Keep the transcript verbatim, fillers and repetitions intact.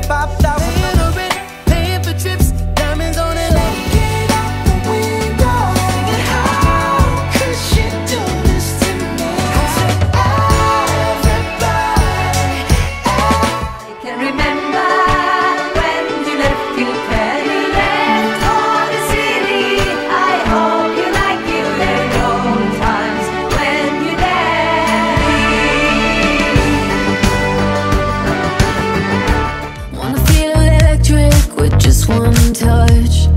five thousand. Paying a rent, paying for trips, diamonds on it like get out the window. Singing, how could she do this to me? I said, everybody, I can remember when you left your pen, you left all the city. I hope you like you there old times when you're there. wanna feel electric with just one touch.